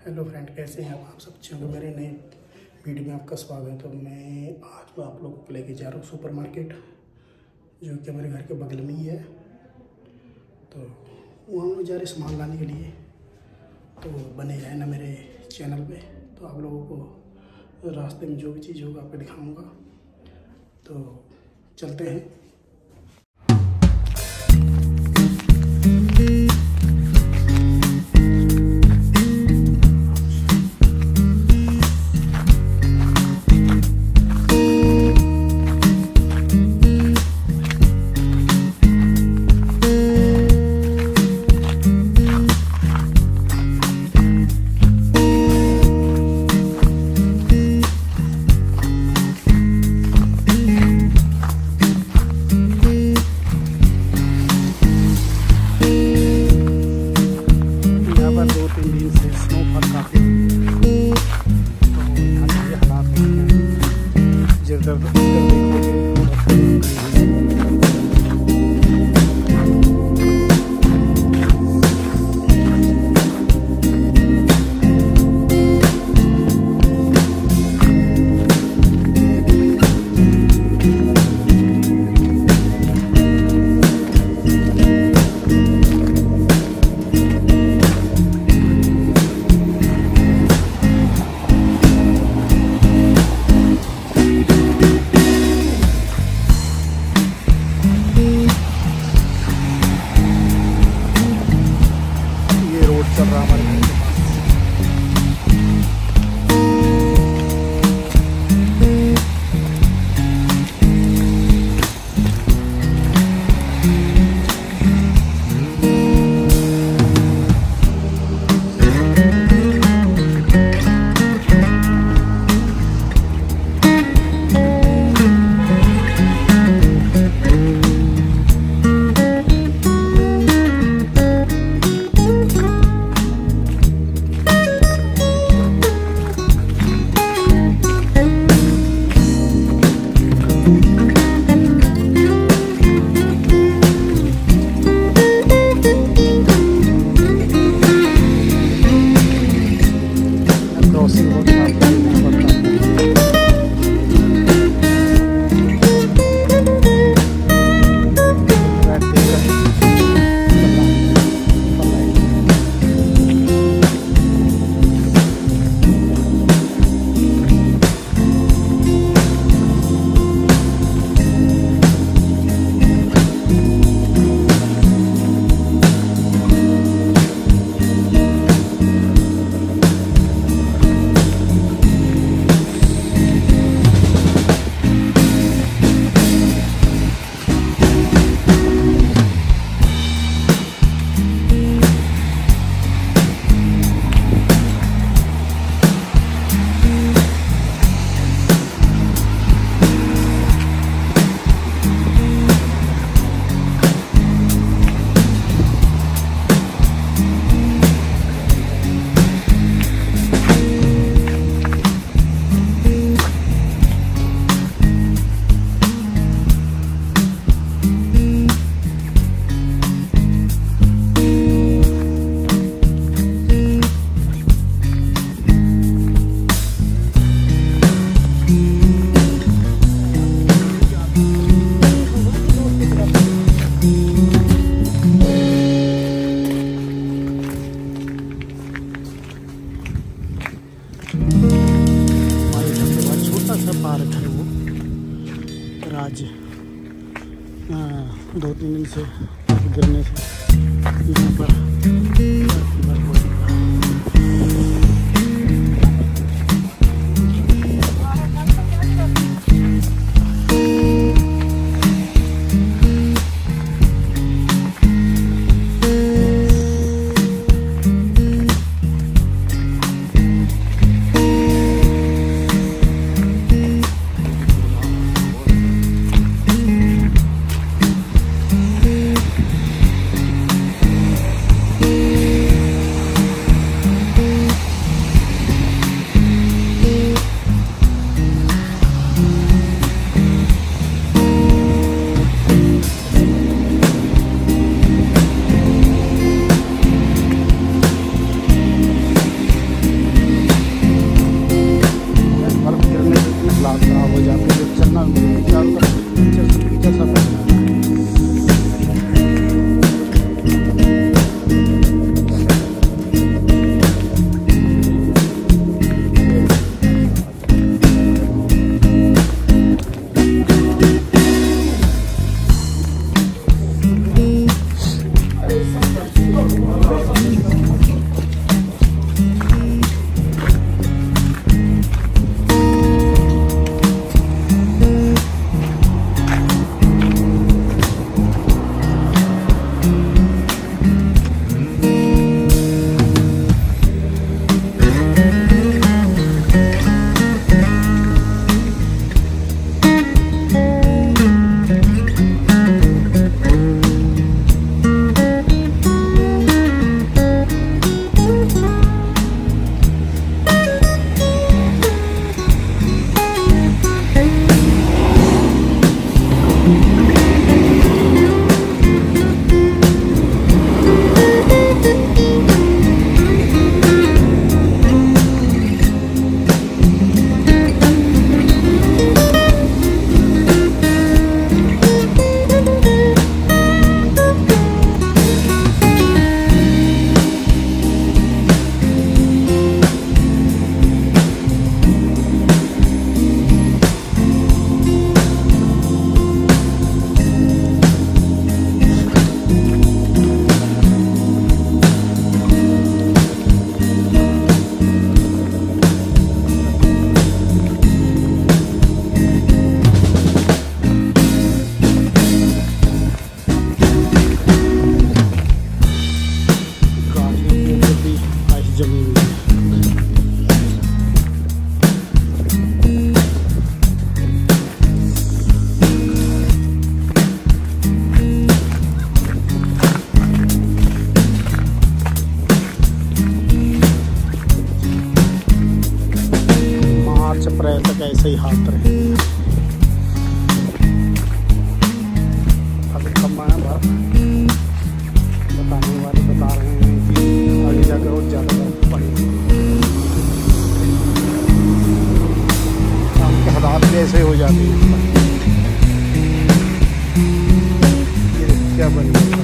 Hello friend, कैसे हैं आप सब अच्छे होंगे। मेरे नए वीडियो में आपका स्वागत है। तो मैं आज आप लोगों को लेके जा रहा हूँ सुपर मार्केट, जो कि हमारे घर के बगल में ही है। तो वहाँ हम जा रहे सामान लाने के लिए। तो बने रहे ना मेरे चैनल पे, तो आप लोगों को रास्ते में जो भी चीज़ होगा आपको दिखाऊँगा। तो चलते हैं। चल रहा हमारे घर के पास। पार्क है वो राज 2-3 दिन से गिरने से यहाँ पर अप्रैल तक ऐसे ही हालत रहेगी। अभी कम आया बर्फ, बताने वाले बता रहे हैं कि आगे जाकर और ज़्यादा बर्फ पड़ेगी। शाम के हालात भी ऐसे हो जाते हैं। ये क्या बन गया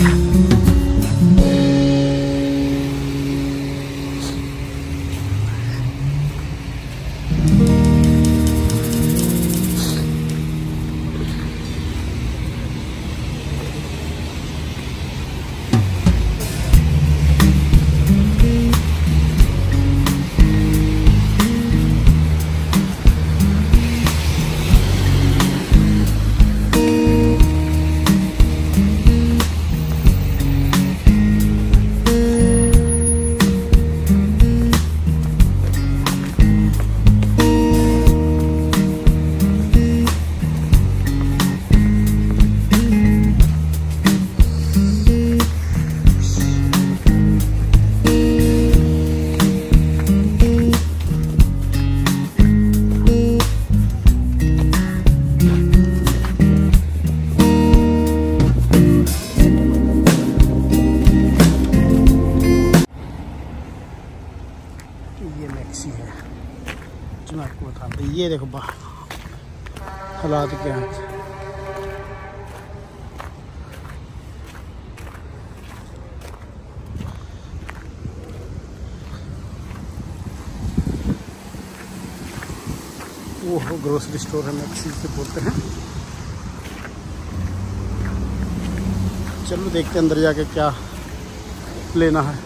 जो मैं आपको बता दूँ। ये देखो हालात क्या हैं। वो ग्रोसरी स्टोर है, मैक्सी से बोलते हैं। चलो देखते हैं अंदर जाके क्या लेना है।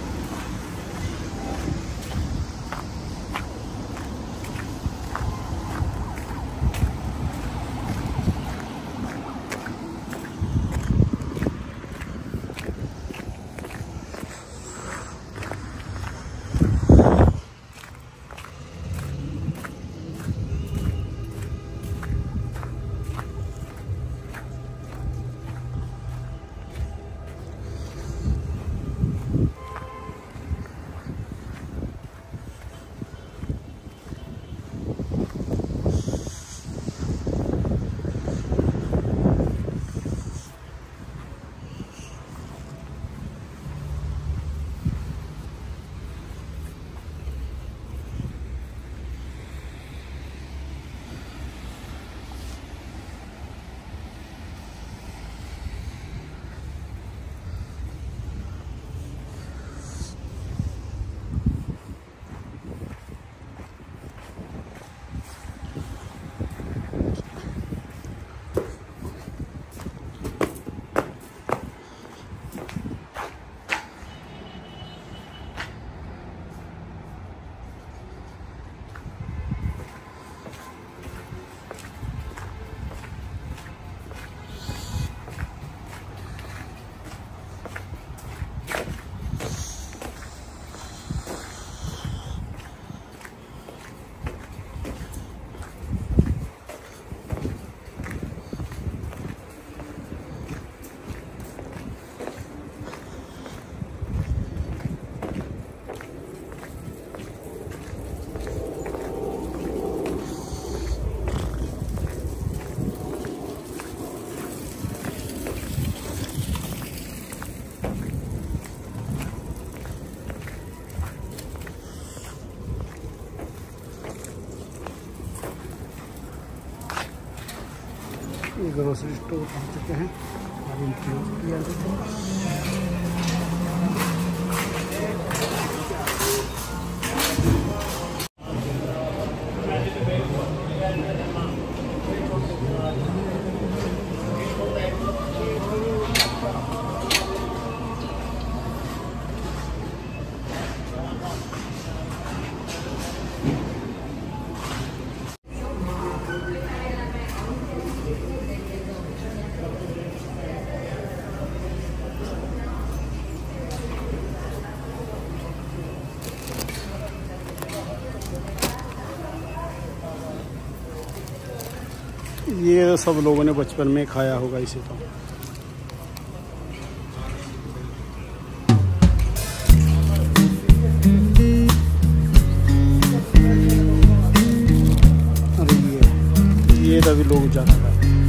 ग्रोसरी स्टोर पहुंच चुके हैं। अभी क्लोज किया जाता है। ये सब लोगों ने बचपन में खाया होगा इसे तो। लोग ज़्यादा खाते हैं।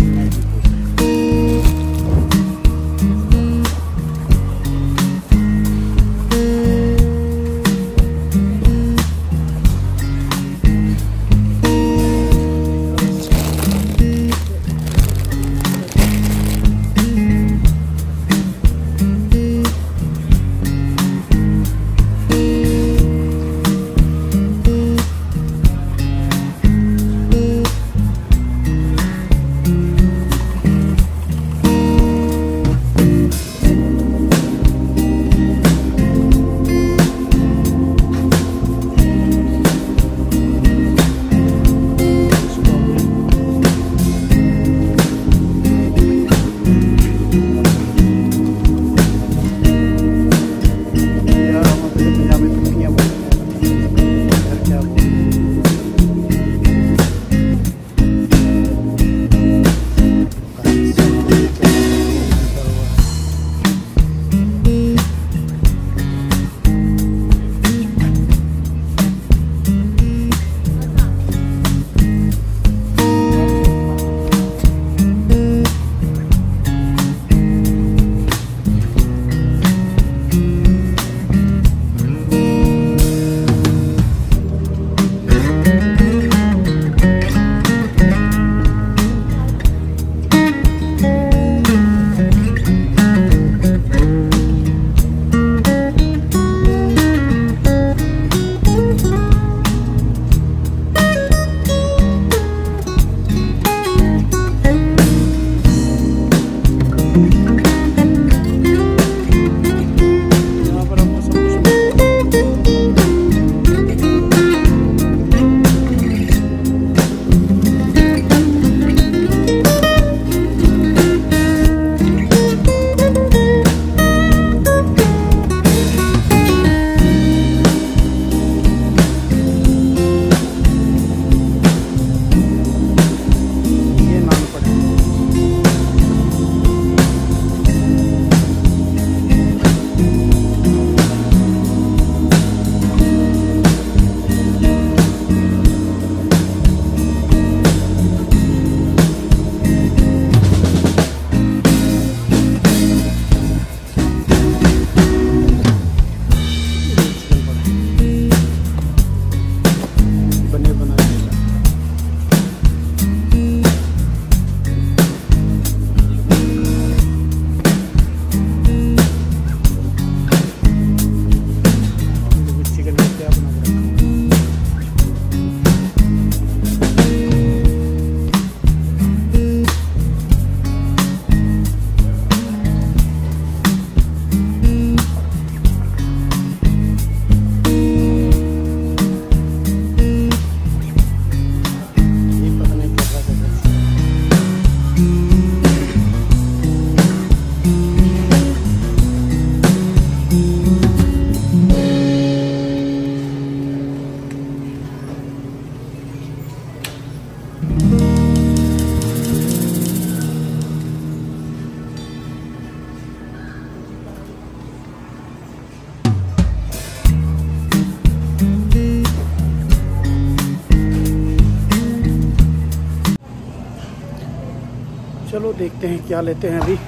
चलो देखते हैं क्या लेते हैं। अभी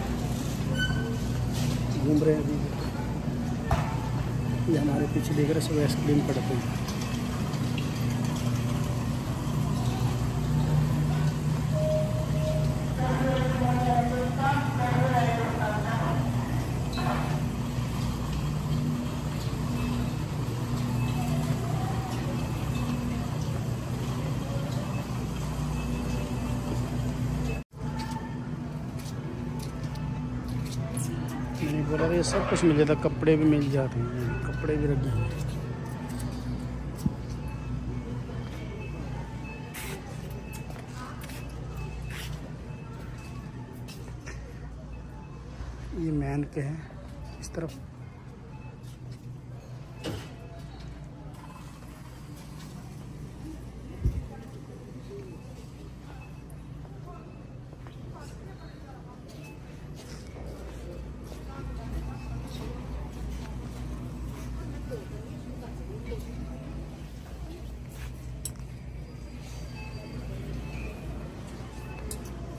घूम रहे हैं। अभी ये हमारे पीछे देख रहे सब आइसक्रीम पड़ते हैं। मैंने बोला ये सब कुछ मिल जाता, कपड़े भी मिल जाते हैं, कपड़े भी रख गए हैं। ये मैन के हैं इस तरफ।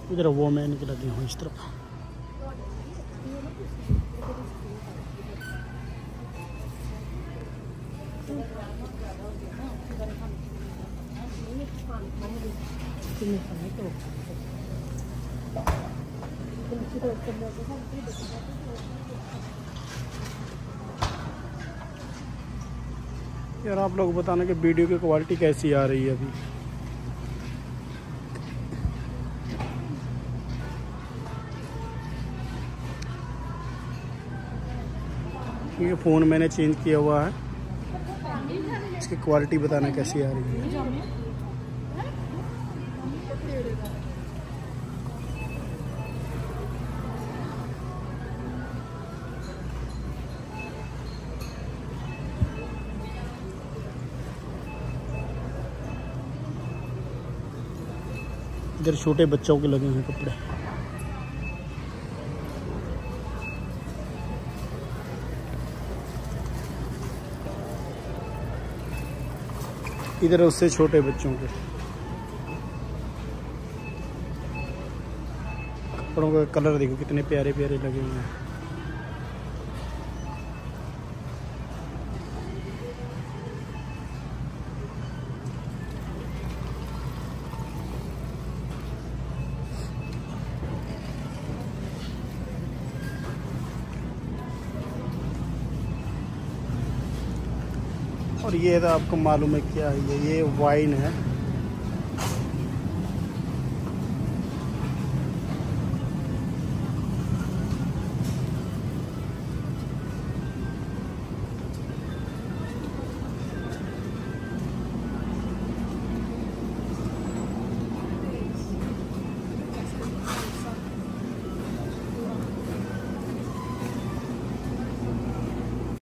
इधर वो मैन के लगे हुए इस तरफ। यार आप लोग बताना कि वीडियो की क्वालिटी कैसी आ रही है अभी। ये फ़ोन मैंने चेंज किया हुआ है, इसकी क्वालिटी बताना कैसी आ रही है। इधर छोटे बच्चों के लगे हैं कपड़े। इधर उससे छोटे बच्चों के कपड़ों का कलर देखो कितने प्यारे प्यारे लगे हुए हैं। और ये तो आपको मालूम है क्या है, ये वाइन है।